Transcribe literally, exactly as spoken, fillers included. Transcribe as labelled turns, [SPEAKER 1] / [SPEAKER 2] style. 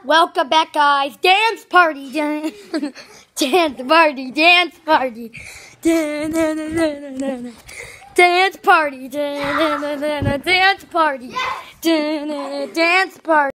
[SPEAKER 1] Welcome back, guys. Dance party. Dance party. Dance party. Dance party. Dance party. Dance party. Dance party.